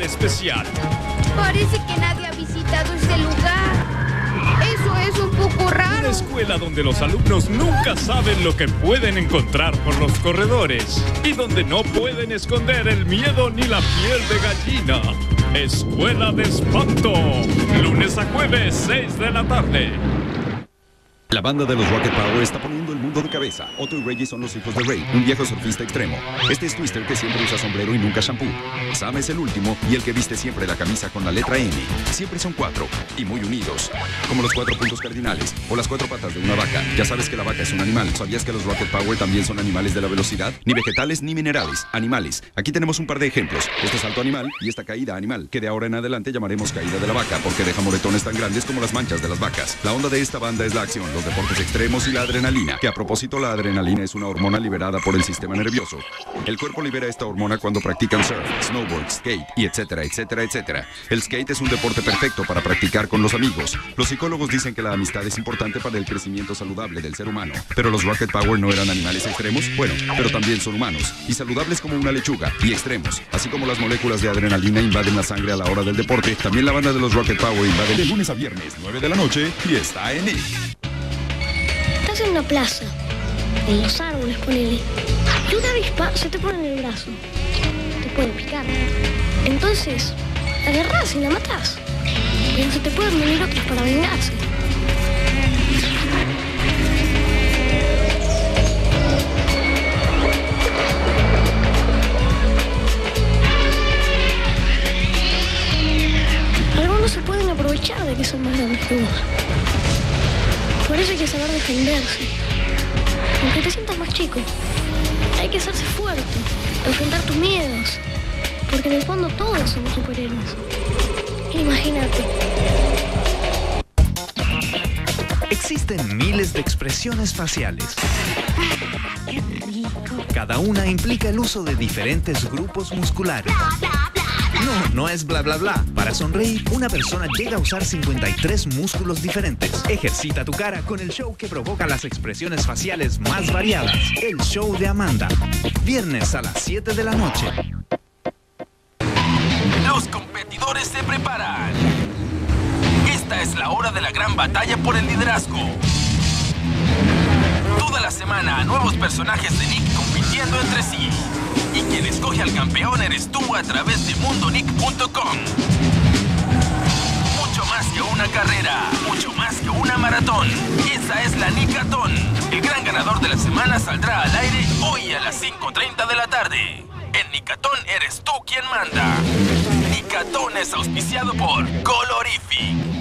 especial. Parece que nadie ha visitado este lugar. Eso es un poco raro. Una escuela donde los alumnos nunca saben lo que pueden encontrar por los corredores y donde no pueden esconder el miedo ni la piel de gallina. Escuela de Espanto. Lunes a jueves, 6 de la tarde. La banda de los Rocket Power está poniendo el mundo de cabeza. Otto y Reggie son los hijos de Ray, un viejo surfista extremo. Este es Twister, que siempre usa sombrero y nunca shampoo. Sam es el último y el que viste siempre la camisa con la letra N. Siempre son 4 y muy unidos. Como los 4 puntos cardinales o las 4 patas de una vaca. Ya sabes que la vaca es un animal. ¿Sabías que los Rocket Power también son animales de la velocidad? Ni vegetales ni minerales. Animales. Aquí tenemos un par de ejemplos. Este salto animal y esta caída animal, que de ahora en adelante llamaremos caída de la vaca porque deja moretones tan grandes como las manchas de las vacas. La onda de esta banda es la acción, los deportes extremos y la adrenalina, que a propósito la adrenalina es una hormona liberada por el sistema nervioso. El cuerpo libera esta hormona cuando practican surf, snowboard, skate y etcétera, etcétera, etcétera. El skate es un deporte perfecto para practicar con los amigos. Los psicólogos dicen que la amistad es importante para el crecimiento saludable del ser humano. Pero los Rocket Power no eran animales extremos, bueno, pero también son humanos y saludables como una lechuga y extremos. Así como las moléculas de adrenalina invaden la sangre a la hora del deporte, también la banda de los Rocket Power invade de lunes a viernes, 9 de la noche y está en Nick. Estás en una plaza, en los árboles, ponele, y una avispa se te pone en el brazo. Te puede picar. Entonces, la agarrás y la matás. Pero se te pueden venir otros para vengarse. Algunos se pueden aprovechar de que son más grandes que vos. Por eso hay que saber defenderse. Aunque te sientas más chico, hay que hacerse fuerte, enfrentar tus miedos. Porque en el fondo todos somos superhéroes. Imagínate. Existen miles de expresiones faciales. Cada una implica el uso de diferentes grupos musculares. No es bla bla bla. Para sonreír, una persona llega a usar 53 músculos diferentes. Ejercita tu cara con el show que provoca las expresiones faciales más variadas. El show de Amanda. Viernes a las 7 de la noche. Los competidores se preparan. Esta es la hora de la gran batalla por el liderazgo. Toda la semana, nuevos personajes de Nick compitiendo entre sí. Y quien escoge al campeón eres tú a través de mundonick.com. Mucho más que una carrera, mucho más que una maratón. Esa es la Nickatón. El gran ganador de la semana saldrá al aire hoy a las 5:30 de la tarde. En Nickatón eres tú quien manda. Nickatón es auspiciado por Colorific.